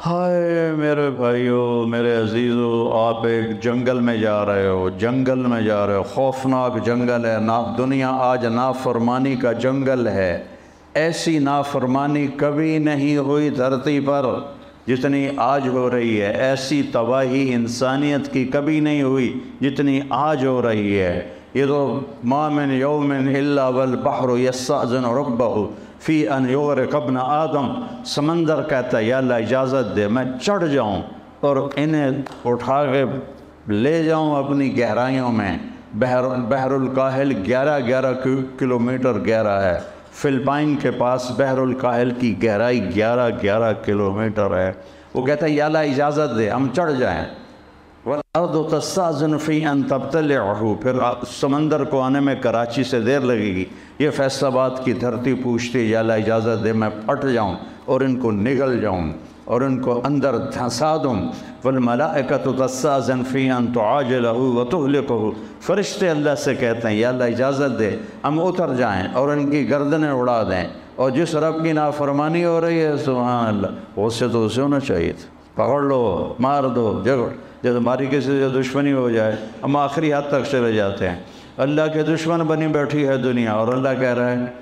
ہائے میرے بھائیو، میرے عزیزو، آپ ایک جنگل میں جا رہے ہو، جنگل میں جا رہے ہو، خوفناک جنگل ہے۔ دنیا آج نافرمانی کا جنگل ہے۔ ایسی نافرمانی کبھی نہیں ہوئی دھرتی پر جتنی آج ہو رہی ہے۔ ایسی تباہی انسانیت کی کبھی نہیں ہوئی جتنی آج ہو رہی ہے۔ یہ تو ما من یوم الا والبحر یستأذن ربہ فی ان یغرق ابن آدم، سمندر کہتا ہے یا اللہ اجازت دے میں چڑھ جاؤں اور انہیں اٹھا کے لے جاؤں اپنی گہرائیوں میں۔ بحر الکاہل 11 کلومیٹر گہرا ہے۔ فلپائن کے پاس بحر الکاہل کی گہرائی 11 کلومیٹر ہے۔ وہ کہتا ہے یا اللہ اجازت دے ہم چڑھ جائیں۔ وَالْأَرْضُ تَسْتَأْذِنُ فِي أَن تَبْتَلِعَهُ، پھر سمندر کو آنے میں کراچی سے دیر لگے گی۔ یہ فیصل آباد کی دھرتی پوچھتی یا اللہ اجازت دے میں پھٹ جاؤں اور ان کو نگل جاؤں اور ان کو اندر دھنسا دوں۔ وَالْمَلَائِكَةُ تَسْتَأْذِنُ فِي أَن تُعَاجِلَهُ وَتُهْلِكَهُ، فرشتے اللہ سے کہتے ہیں یا اللہ اجازت دے ہم اتر جائیں اور ان کی گردنیں اڑا دیں۔ اور جس رب کی نافرمانی ہو رہی ہے سبحان اللہ، اس سے تو اسے ہونا چاہیے تھا، پکڑ لو مار دو جگڑ۔ جب ہماری کسی سے دشمنی ہو جائے ہم آخری حد تک چلے جاتے ہیں۔ اللہ کے دشمن بنی بیٹھی ہے دنیا، اور اللہ کہہ رہا ہے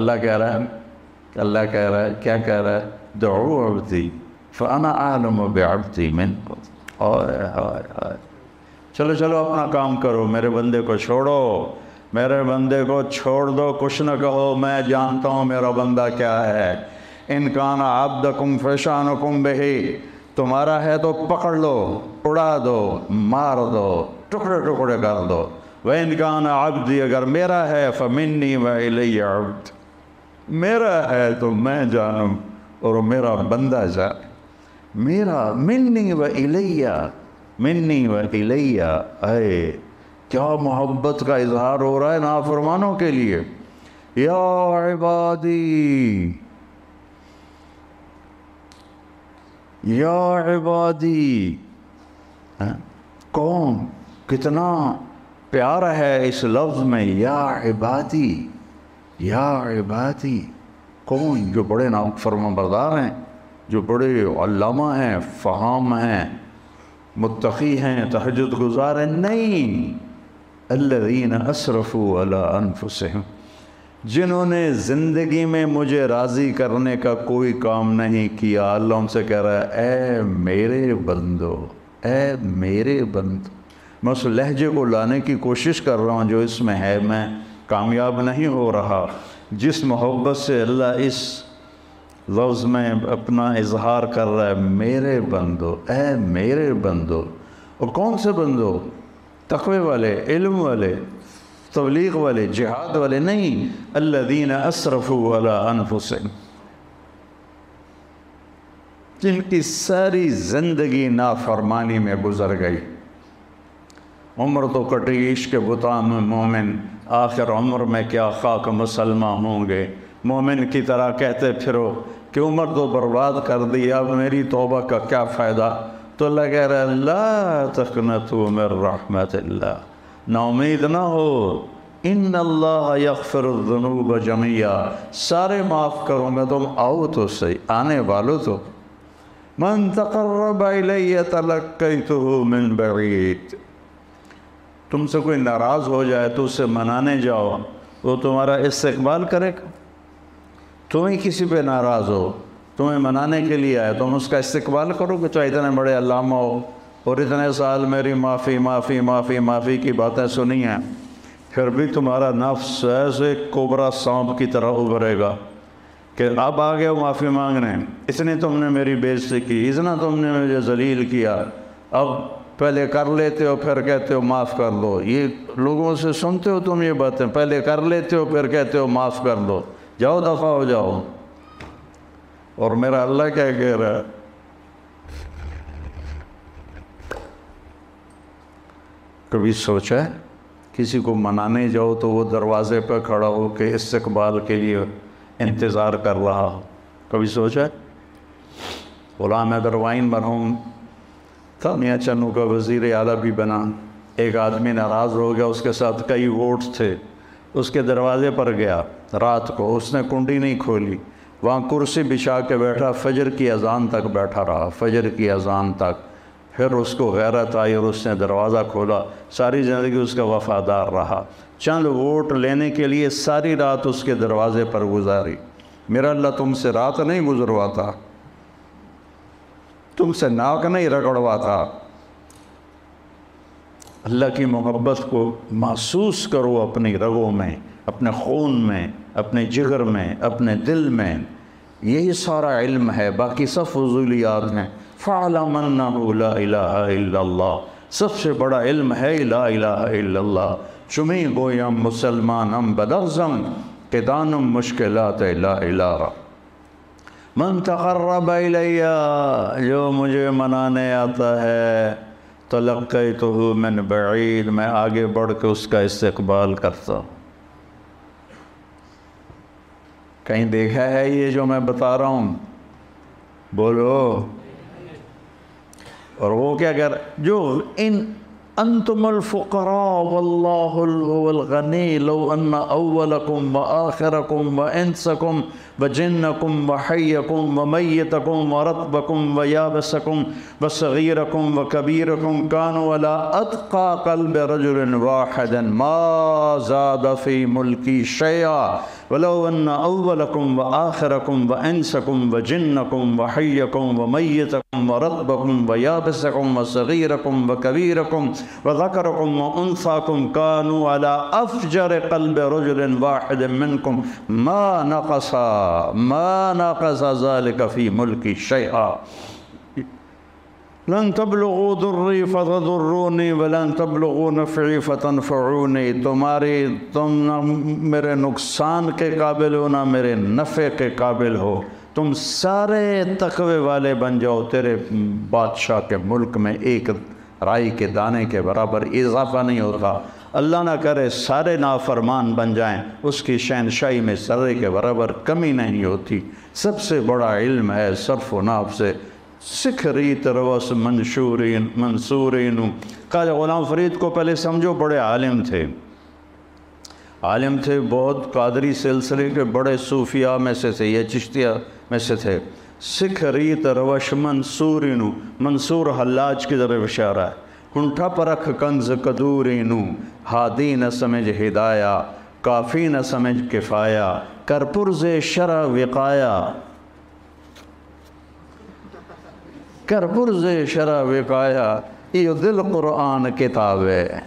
کیا کہہ رہا ہے؟ دعو عبدی فانا اعلم بعبدی منکم۔ چلو اپنا کام کرو، میرے بندے کو چھوڑو، میرے بندے کو چھوڑ دو، کچھ نہ کہو، میں جانتا ہوں میرا بندہ کیا ہے۔ ان کان عبدکم فشانکم بہ، تمہارا ہے تو پکڑ لو، اڑا دو، مار دو، ٹکڑے ٹکڑے کر دو۔ وَإِنْ كَانَ عَبْدِي، اگر میرا ہے فَمِنِّي وَإِلَيَّ عَبْدِ، میرا ہے تو میں جانوں اور میرا بندہ جانے۔ میرا مِنِّي وَإِلَيَّ، اے کیا محبت کا اظہار ہو رہا ہے نافرمانوں کے لیے۔ یا عبادی، یا عبادی، کون کتنا پیار ہے اس لفظ میں، یا عبادی، یا عبادی۔ کون؟ جو بڑے فرما بردار ہیں، جو بڑے علامہ ہیں، فہام ہیں، متقی ہیں، تہجد گزار ہیں؟ نہیں، الذین اسرفوا علی انفسہم، جنہوں نے زندگی میں مجھے راضی کرنے کا کوئی کام نہیں کیا۔ اللہ ان سے کہہ رہا ہے اے میرے بندو، اے میرے بندو، میں اس لہجے کو لانے کی کوشش کر رہا ہوں جو اس میں ہے، میں کامیاب نہیں ہو رہا۔ جس محبت سے اللہ اس لفظ میں اپنا اظہار کر رہا ہے، میرے بندو، اے میرے بندو۔ اور کون سے بندو؟ تقوی والے، علم والے، تبلیغ والے، جہاد والے نہیں، الذین اسرفوا علی انفسہم، جن کی ساری زندگی نافرمانی میں گزر گئی۔ عمر تو کٹی عشق بتاں میں مومن، آخر عمر میں کیا خاک مسلمہ ہوں گے۔ مومن کی طرح کہتے پھرو کہ عمر تو برباد کر دی، اب میری توبہ کا کیا فائدہ؟ تو اللہ کہہ رہا ہے لا تقنطوا من رحمت اللہ، نا امید نہ ہو، ان اللہ یغفر الذنوب جميعا، سارے معاف کروں گا، تم آؤ تو صحیح، آنے والو تو۔ من تقرب الی تلقیتہ من بعید، تم سے کوئی ناراض ہو جائے تو اسے منانے جاؤ، وہ تمہارا استقبال کرے گا۔ تم ہی کسی پہ ناراض ہو، تمہیں منانے کے لیے آئے، تم اس کا استقبال کرو کہ چاہے اتنے بڑے علامہ ہو اور اتنے سال میری معافی کی باتیں سنی ہیں، پھر بھی تمہارا نفس ایسے کوبرا سانپ کی طرح ابھرے گا کہ اب آ گئے معافی مانگنے، اتنی تم نے میری بے عزتی کی، اتنا تم نے مجھے ذلیل کیا، اب پہلے کر لیتے ہو پھر کہتے ہو معاف کر دو۔ یہ لوگوں سے سنتے ہو تم یہ باتیں، پہلے کر لیتے ہو پھر کہتے ہو معاف کر دو، جاؤ دفع ہو جاؤ۔ اور میرا اللہ کیا کہہ رہا ہے؟ کبھی سوچا ہے کسی کو منانے جاؤ تو وہ دروازے پہ کھڑا ہو کے استقبال کے لیے انتظار کر رہا ہو؟ کبھی سوچا ہے؟ غلام حیدر وائن مرحوم تھا، میاں چنو کا وزیر اعلیٰ بھی بنا، ایک آدمی ناراض ہو گیا، اس کے ساتھ کئی ووٹس تھے، اس کے دروازے پر گیا رات کو، اس نے کنڈی نہیں کھولی، وہاں کرسی بچھا کے بیٹھا، فجر کی اذان تک بیٹھا رہا، فجر کی اذان تک۔ پھر اس کو غیرت آئی اور اس نے دروازہ کھولا، ساری زندگی اس کا وفادار رہا، چند ووٹ لینے کے لیے ساری رات اس کے دروازے پر گزاری۔ میرا اللہ تم سے رات نہیں گزرواتا، تم سے ناک نہیں رگڑواتا۔ اللہ کی محبت کو محسوس کرو اپنی رگوں میں، اپنے خون میں، اپنے جگر میں، اپنے دل میں۔ یہی سارا علم ہے، باقی سب فضولیات ہیں۔ فَعْلَمْ أَنَّهُ لَا إِلَهَ إِلَّا اللَّهُ، سب سے بڑا علم ہے لا الہ الا اللہ۔ چمی گویم مسلمانم بدغزم کہ دانم مشکلات لا الہ۔ من تقرب الیہ، جو مجھے منانے آتا ہے، تلقیتہ من بعید، میں آگے بڑھ کے اس کا استقبال کرتا ہوں۔ کہیں دیکھا ہے یہ جو میں بتا رہا ہوں؟ بولو۔ اور وہ کیا کر جو ان انتم الفقراء واللہ هو الغنی لو ان اولکم وآخرکم وانسکم وجنکم وحیکم ومیتکم ورطبکم ویابسکم وصغیرکم وکبیرکم کانوا علی اتقى قلب رجل واحد ما زاد فی ملکی شیئا ولو ان اولکم وآخرکم وانسکم وجنکم وحیکم ومیتکم ورطبکم ویابسکم وصغیرکم وکبیرکم وذکرکم وانثاکم کانوا علی افجر قلب رجل واحد منکم ما نقص ذلك فی ملکی شیئا لن تبلغوا ضری فتضرونی ولن تبلغوا نفعی فتنفعونی، تم نہ میرے نقصان کے قابل ہو نہ میرے نفع کے قابل ہو، تم سارے تقوی والے بن جاؤ، تیرے بادشاہ کے ملک میں ایک رائی کے دانے کے برابر اضافہ نہیں ہوتا۔ اللہ نہ کرے سارے نافرمان بن جائیں، اس کی شہنشاہی میں ذرے کے برابر کمی نہیں ہوتی۔ سب سے بڑا علم ہے صرف و ناف سے سکھریت روس منصورین۔ خواجہ غلام فرید کو پہلے سمجھو بڑے عالم تھے، بہت قادری سلسلے کے بڑے صوفیاء میں سے تھے، یہ چشتیہ میں سے تھے۔ سکھریت روش منصورین، منصور حلاج کی طرف اشارہ ہے۔ ہنٹھا پرکھ کنز قدورینو، ہادی نہ سمجھ ہدایہ، کافی نہ سمجھ کفایہ، کر پرز شرع وقایا، کر پرز شرع وقایا، یہ دل قرآن کتاب ہے۔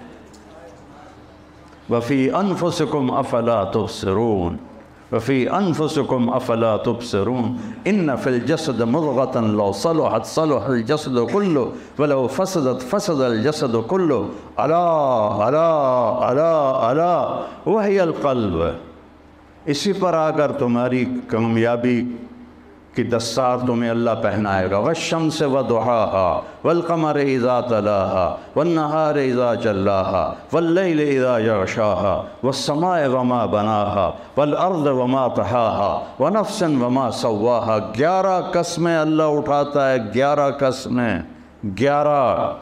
وفی انفسکم افلا تبصرون، وفی انفسکم افلا تبصرون، ان فی الجسد مضغة لو صلحت صلح الجسد کلو ولو فسدت فسد الجسد کلو، الا الا الا الا وہی القلب۔ اسی پر آ کر تمہاری کامیابی کی دستار تمہیں اللہ پہنائے گا۔ والشمس وضحاها والقمر اذا تلاها والنہار اذا جلاها واللیل اذا یغشاها والسماء وما بناها والارض وما طحاها ونفس وما سواها۔ 11 قسمیں اللہ اٹھاتا ہے، 11 قسمیں، 11۔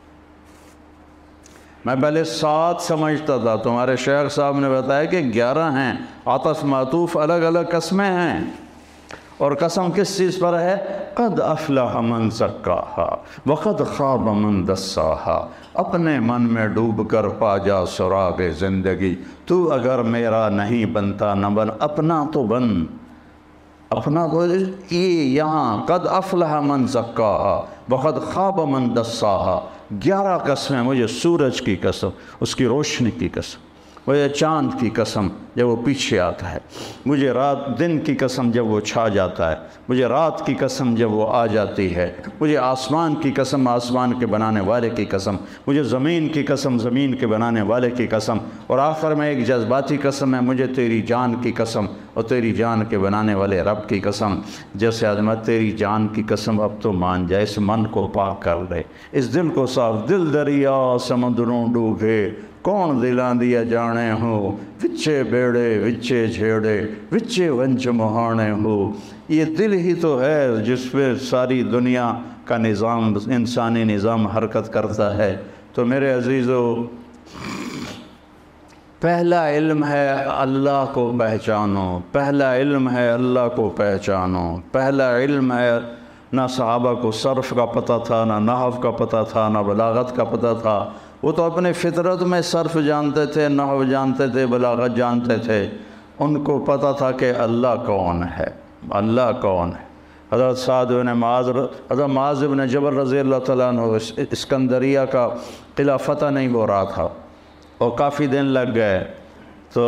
میں پہلے 7 سمجھتا تھا، تمہارے شیخ صاحب نے بتایا کہ 11 ہیں، عطف معطوف الگ الگ قسمیں ہیں۔ اور قسم کس چیز پر ہے؟ قد افلح من زکاہا وقد خواب من دساہا، اپنے من میں ڈوب کر پا جا سراغ زندگی، تو اگر میرا نہیں بنتا نہ بن، اپنا تو بن، اپنا تو یہ یہاں قد افلح من زکاہا وقد خواب من دساہا۔ 11 قسمیں، مجھے سورج کی قسم، اس کی روشنی کی قسم، مجھے چاند کی قسم جب وہ پیچھے آتا ہے، مجھے دن کی قسم جب وہ چھا جاتا ہے، مجھے رات کی قسم جب وہ آ جاتی ہے، مجھے آسمان کی قسم، آسمان کے بنانے والے کی قسم، مجھے زمین کی قسم، زمین کے بنانے والے کی قسم، اور آخر میں ایک جذباتی قسم ہے، مجھے تیری جان کی قسم اور تیری جان کے بنانے والے رب کی قسم۔ جیسے عظمت تیری جان کی قسم، اب تو مان جائے، اس من کو پاک کر لے، اس دل کو صاف، دل دریا سمندروں ڈوبے، کون دلاں دیا جانے ہو، وچے بیڑے وچے جھیڑے وچے ونچ مہانے ہو۔ یہ دل ہی تو ہے جس پہ ساری دنیا کا نظام، انسانی نظام حرکت کرتا ہے۔ تو میرے عزیزو، پہلا علم ہے اللہ کو پہچانو، پہلا علم ہے اللہ کو پہچانو، پہلا علم ہے۔ نہ صحابہ کو صرف کا پتہ تھا، نہ نحو کا پتہ تھا، نہ بلاغت کا پتہ تھا۔ وہ تو اپنے فطرت میں صرف جانتے تھے، نحو جانتے تھے، بلاغت جانتے تھے۔ ان کو پتہ تھا کہ اللہ کون ہے، اللہ کون ہے۔ حضرت حضرت معاذ بن جبل رضی اللہ تعالیٰ عنہ اسکندریہ کا قلعہ فتح نہیں ہو رہا تھا اور کافی دن لگ گئے، تو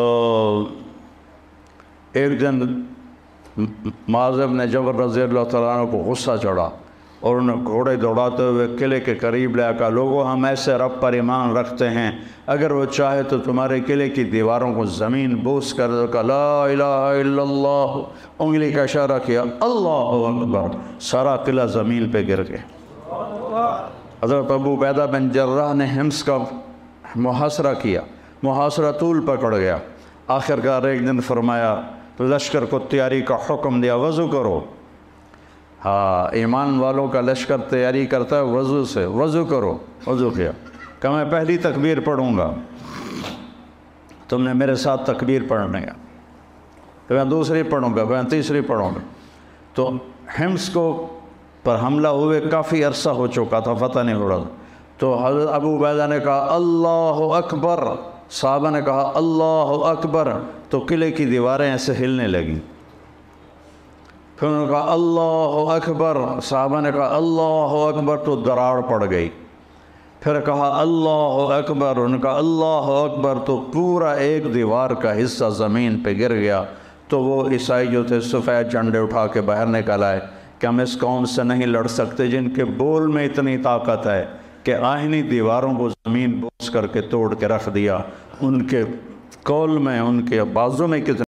ایک دن معاذ بن جبل رضی اللہ تعالیٰ عنہ کو غصہ چڑھا اور انہیں گھوڑے دوڑاتے ہوئے قلعے کے قریب لے کہا، لوگوں ہم ایسے رب پر ایمان رکھتے ہیں، اگر وہ چاہے تو تمہارے قلعے کی دیواروں کو زمین بوس کر دو۔ کہا لا الہ الا اللہ، انگلی کا اشارہ کیا، اللہ اکبر، سارا قلعہ زمین پہ گر گیا۔ حضرت ابو عبیدہ بن جراح نے حمص کا محاصرہ کیا، محاصرہ طول پکڑ گیا۔ آخرکار ایک دن فرمایا تو لشکر کو تیاری کا حکم دیا، وضو کرو۔ ہاں، ایمان والوں کا لشکر تیاری کرتا ہے وضو سے، وضو کرو۔ وضو کیا، کہ میں پہلی تکبیر پڑھوں گا، تم نے میرے ساتھ تکبیر پڑھنے گا، کہ میں دوسری پڑھوں گا، میں تیسری پڑھوں گا۔ تو حمص کو پر حملہ ہوئے کافی عرصہ ہو چکا تھا، فتح نہیں ہو رہا تھا۔ تو حضرت ابو عبیدہ نے کہا اللہ اکبر، صحابہ نے کہا اللہ اکبر، تو قلعے کی دیواریں ایسے ہلنے لگیں۔ پھر انہوں نے کہا اللہ اکبر، صحابہ نے کہا اللہ اکبر، تو دراڑ پڑ گئی۔ پھر کہا اللہ اکبر، انہوں نے کہا اللہ اکبر، تو پورا ایک دیوار کا حصہ زمین پہ گر گیا۔ تو وہ عیسائی جو تھے سفید جھنڈے اٹھا کے باہر نکل آئے کہ ہم اس قوم سے نہیں لڑ سکتے جن کے بول میں اتنی طاقت ہے کہ آہنی دیواروں کو زمین بوس کر کے توڑ کے رکھ دیا۔ ان کے قول میں، ان کے بازوں میں کتنے